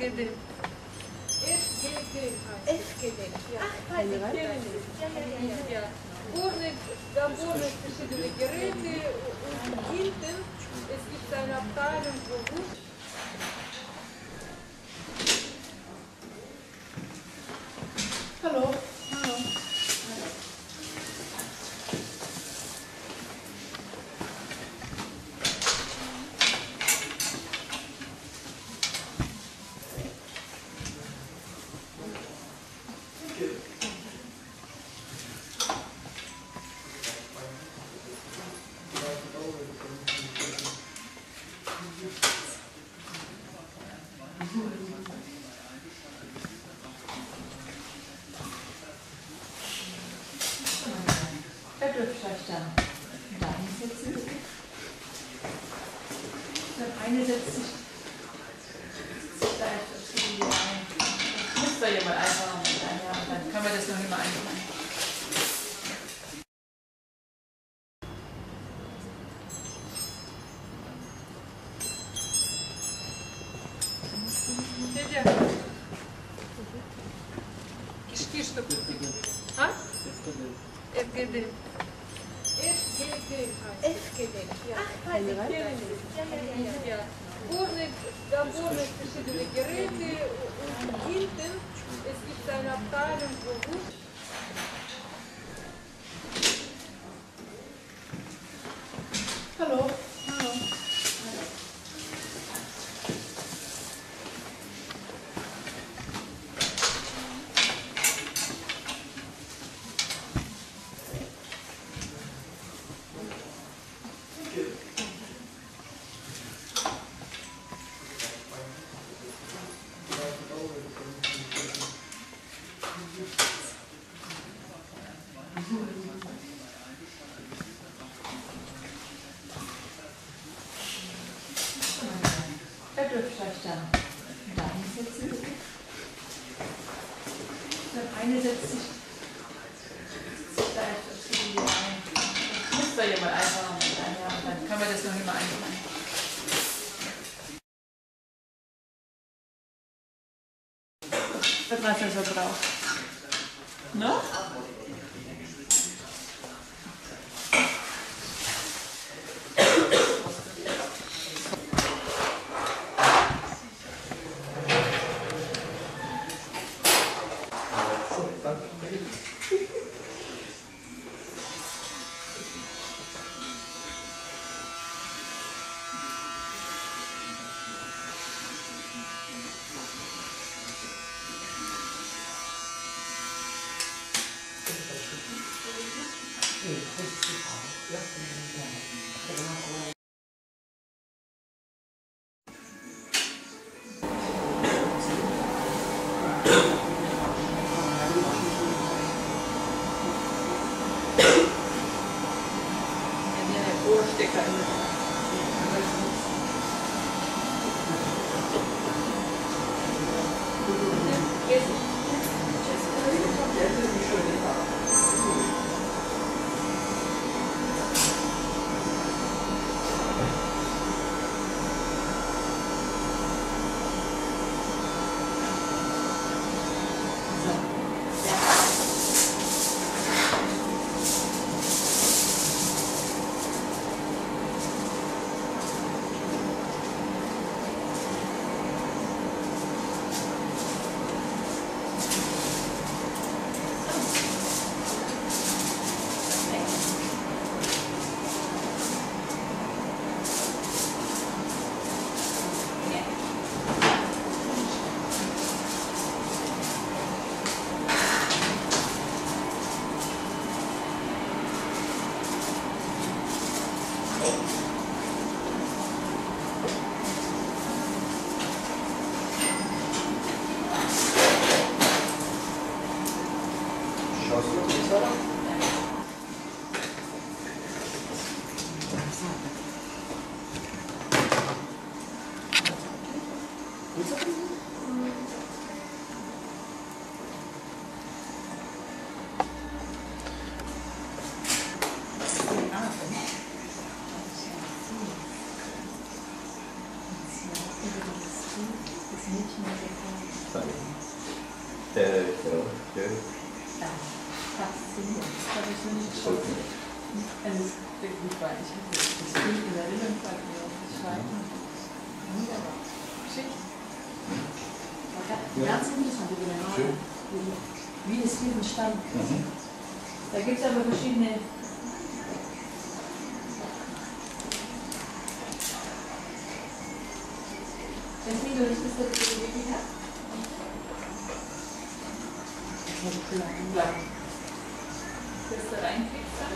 FGD. FGD heißt FGD. Ja. Ach, weiß ich. Ja. Vorne verschiedene Geräte und hinten es gibt eine Abteilung, wo gut. Hallo. Ihr dürft euch dann dahin setzen. Der eine setzt sich da etwas in die ein. Das müsst ihr ja mal einfach mit einher und dann können wir das noch immer einfangen. Кишки что купить? А? FGD. FGD heißt FGD. Ja. Ach, weiß ich. Ja. Vorne verschiedene Geräte und hinten es gibt eine Abteilung, wo gut. Hallo. Ihr dürft euch dann dahin setzen. Der eine setzt sich da etwas in die ein. Das müsst ihr ja mal einfach mit einher und dann können wir das noch immer einfangen. Was ihr so braucht. Ne? Das Mädchen Genau, ja. Faszinierend. Das habe ich noch nicht geschaut. Also, es ist wirklich weit. Ich habe das Bild in Erinnerung verloren. Ich weiß nicht. Wunderbar. Schick. Ganz interessant, wie das Film entstanden ist. Da gibt es aber verschiedene. Deswegen, du richtest das wirklich ab? Lang. Das da reinkriegst dann?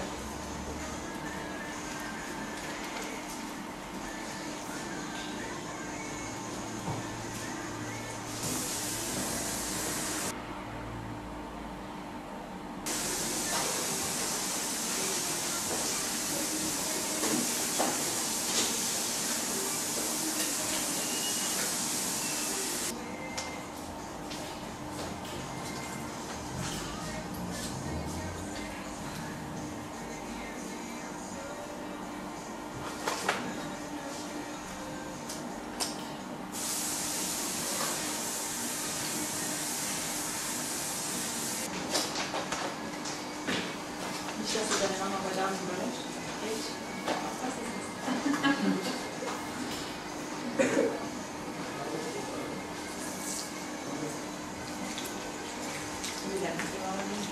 Dass du deine Mama bei Damen überrascht. Echt? Was ist das? Wie lange ist die Mama nicht?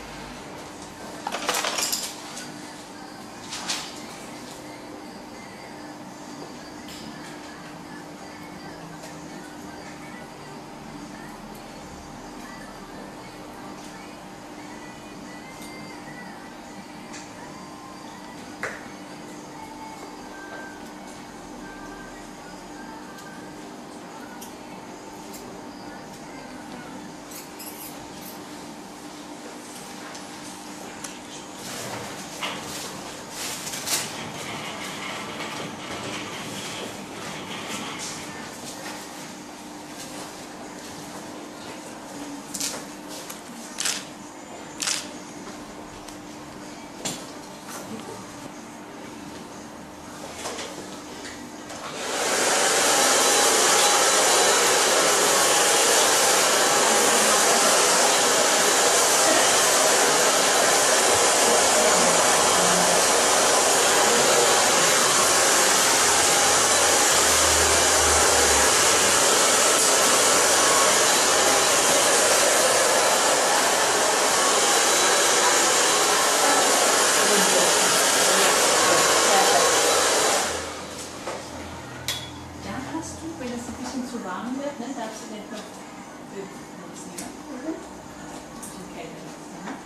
Wenn es ein bisschen zu warm wird, ne, darfst du den Kopf nutzen. Ja? Ein bisschen kälter nutzen. Ne?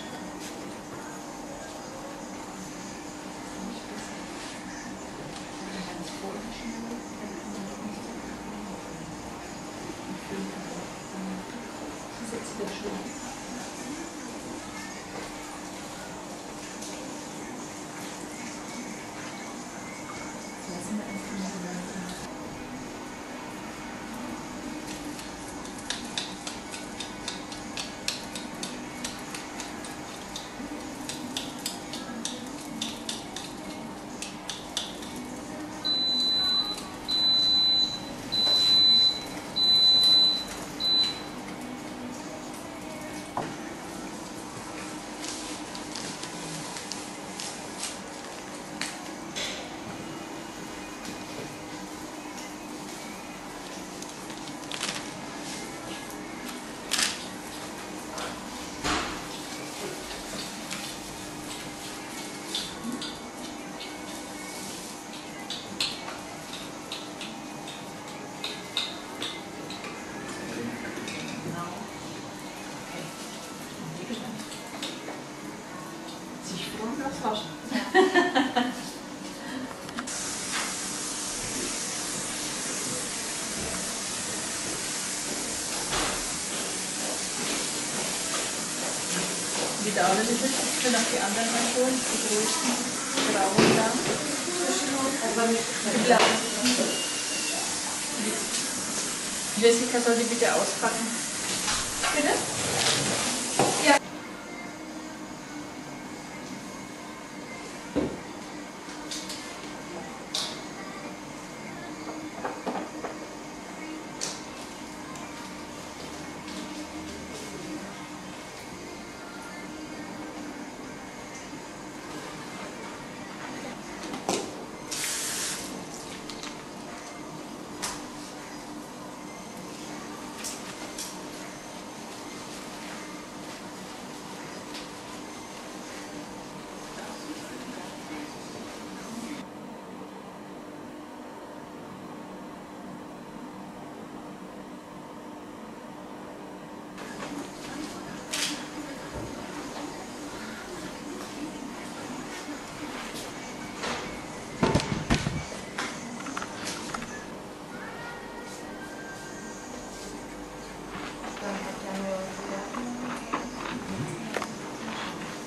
Das ist jetzt wieder schön. Lassen wir einfach mal so. Waschen. Die Daumen ist es, ich will noch die anderen mal holen, die größten grauen da. Aber mit blauen. Jessica soll die bitte auspacken. Bitte? Ja.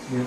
Ja.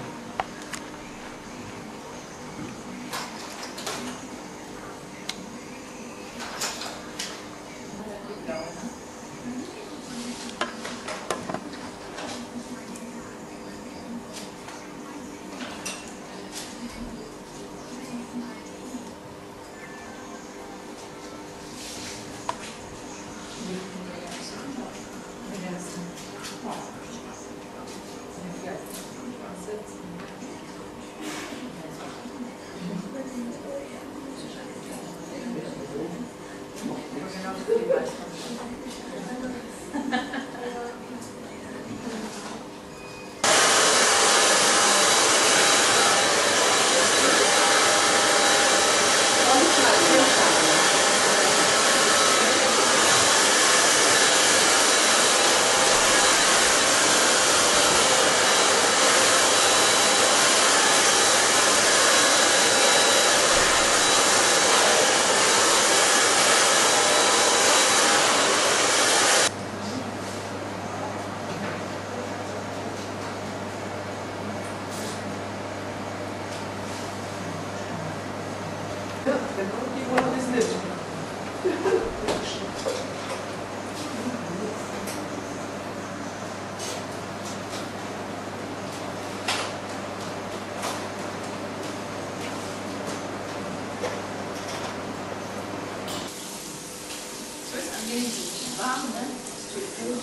Warm, ne? Das tut gut.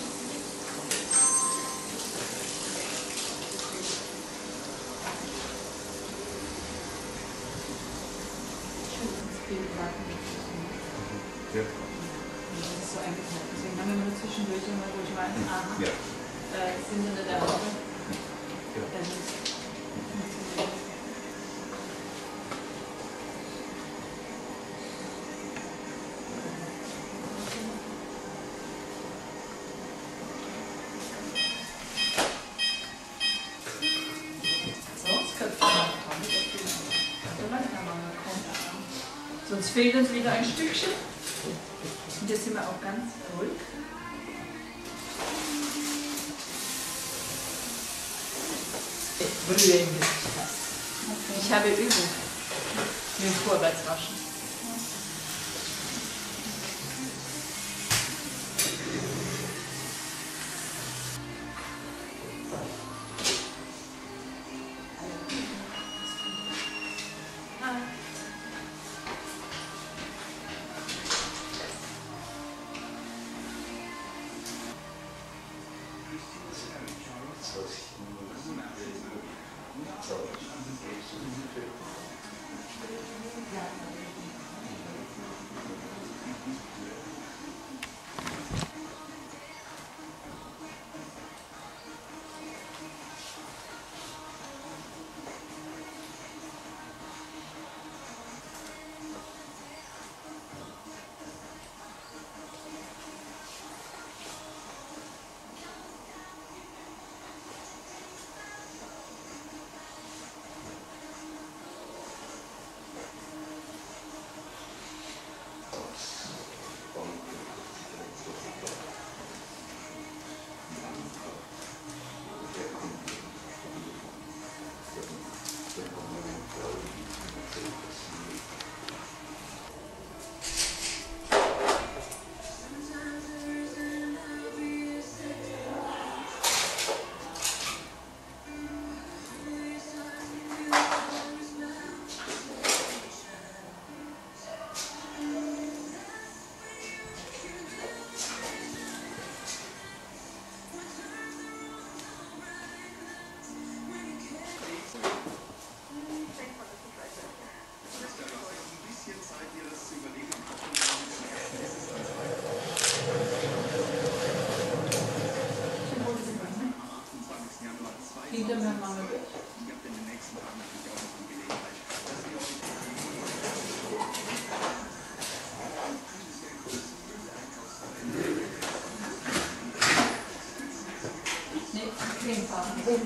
Ja. Das ist so eingeteilt. Deswegen haben wir nur zwischendurch immer, wo ich weiß, aha, Ja. sind unter der Haube. Ja. Sonst fehlt uns wieder ein Stückchen. Und jetzt sind wir auch ganz ruhig. Brühe im Gesicht hast. Ich habe Übung mit dem Vorwärtswaschen. Hinter mir machen wir durch. Nee, Cremefarben.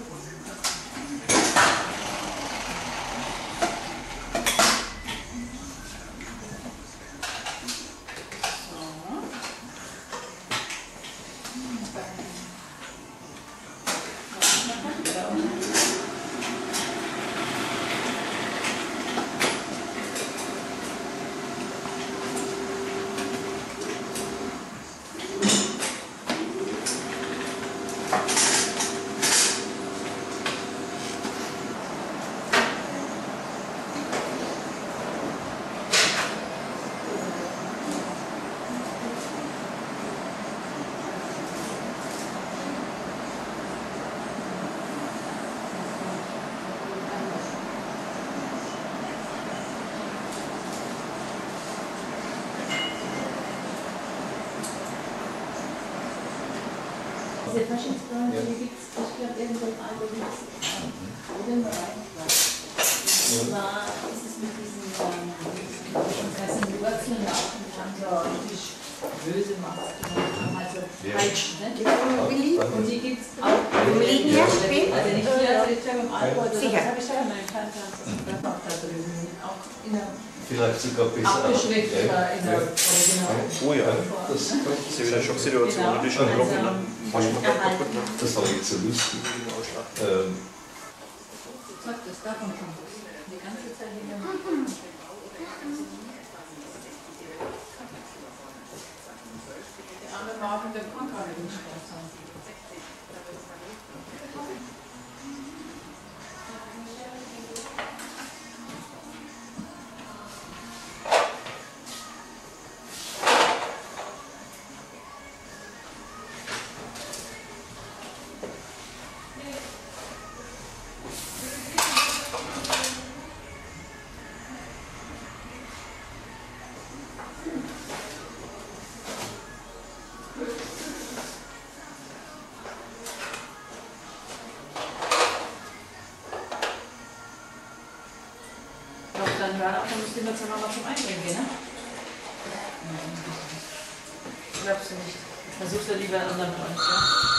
Faschingsbräune, die gibt es, ich glaube, irgendwo im Alter gibt es. Oder im Bereich. Und zwar ist es mit diesen fressenden Wurzeln auch und haben so richtig böse Macht. Haben halt so Peitschen, ne? Und die gibt es auch. Wo liegen die? Also nicht hier, also ich glaube im Alter. Sicher. Das habe ich schon mal in Fernsehen. Auch da drüben. Auch in der Vielleicht sogar besser. abgeschmeckt Ja. oder in der Original. Oh ja, Das, das ist ja wieder eine Schocksituation, die schon gebrochen hat. das war jetzt so lustig. Zeug, das davon kommt. Die ganze Zeit hier. Der arme Marvin, der kann gar nicht Sport sein. Dann hören auch, dann müsst ihr mir zur Mama zum Einbringen gehen, ne? Glaubst du nicht? Versuchst du lieber einen anderen Freund, ja?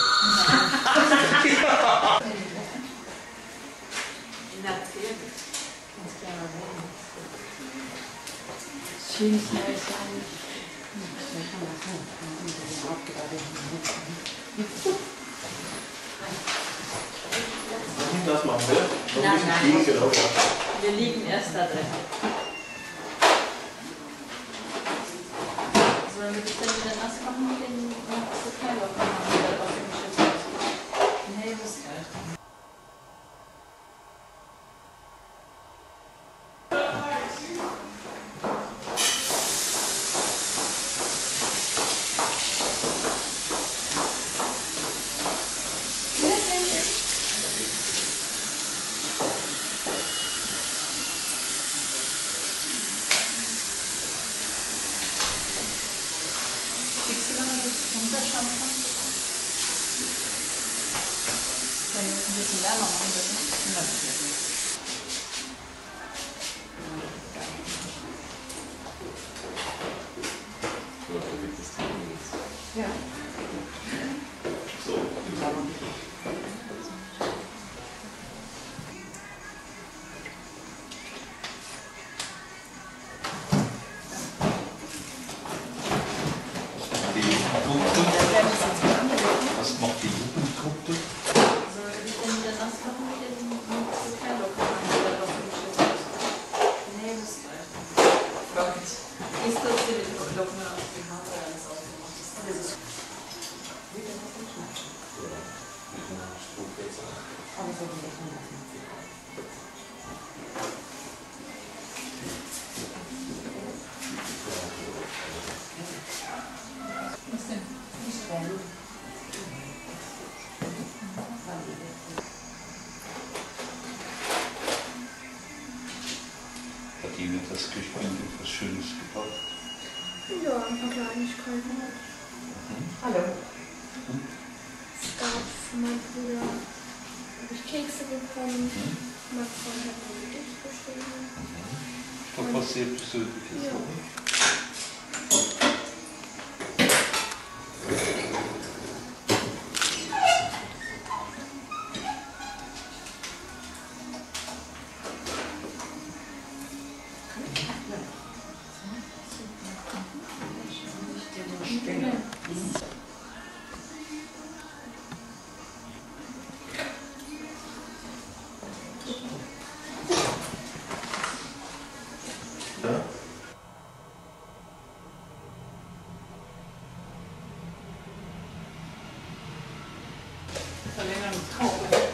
Natürlich. Ganz klar mal reden. Schönes neues Jahr. Das machen wir. Noch ein bisschen Nein, viel, genau, ja. Wir liegen erst da drin. Sollen wir das dann wieder nass machen mit den Hotellocken haben wir auf dem Schiff? Nee, das ist kalt. Kriegst du noch das Unterschampern? Wenn wir es ein bisschen wärmer machen würden. Ja. So. Die Jugendgruppe, was macht die Jugendgruppe? Sollen wir das dann wieder nass machen mit den Hotellocken haben wir auf dem Schiff? Nee, das ist kalt. Gott. Ist das hier mit den Locken aus dem Haus oder alles ausgemacht? Das ist aber so die Rechnung lassen. Was denn? Nicht rein. Hat Ihnen das Küchenbild etwas Schönes gebracht? Ja, ein paar Kleinigkeiten. Hallo. Es gab von meinem Bruder habe ich Kekse bekommen. Mein Freund hat mir ein Gedicht geschrieben. Doch was sehr Persönliches, Ja. oder? Ja. Verlängern mit Traube.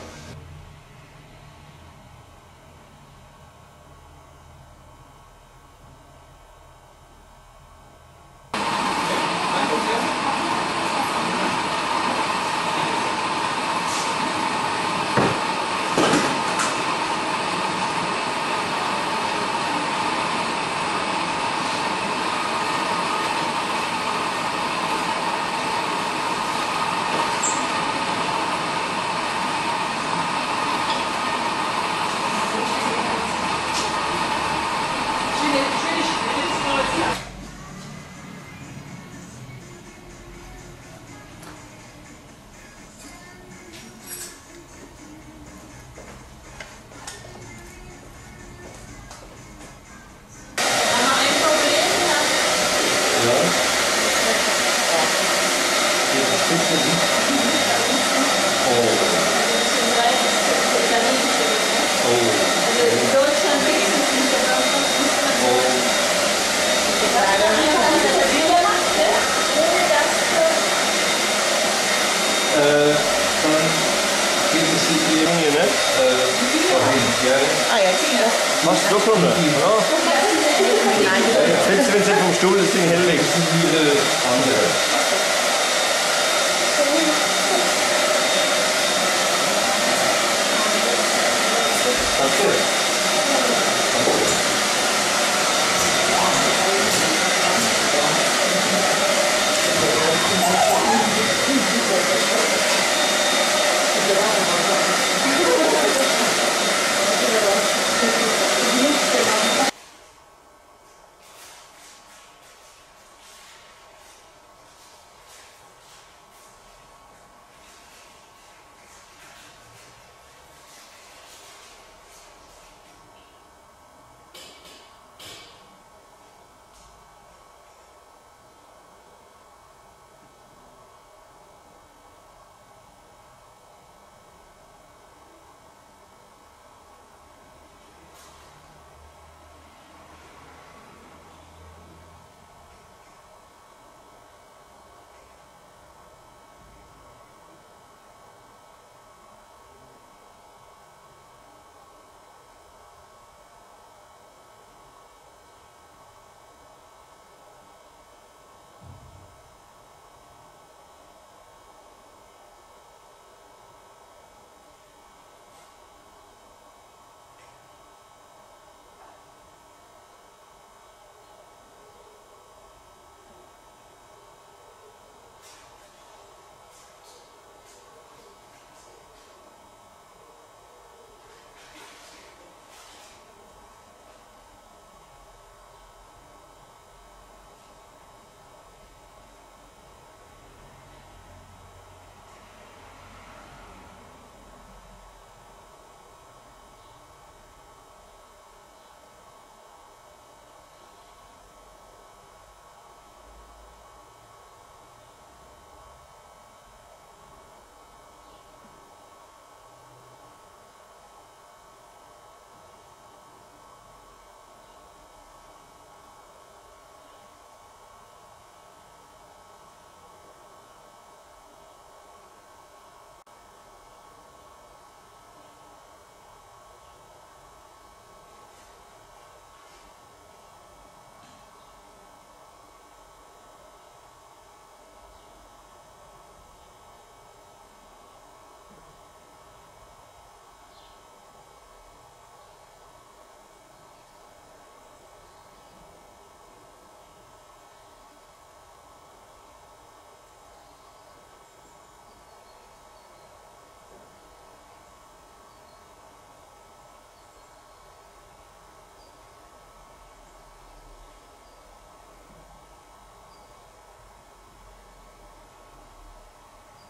Ah ja, Kinder. Machst du doch runter? Ja. Setz dich vom Stuhl, das Ding hinlegen.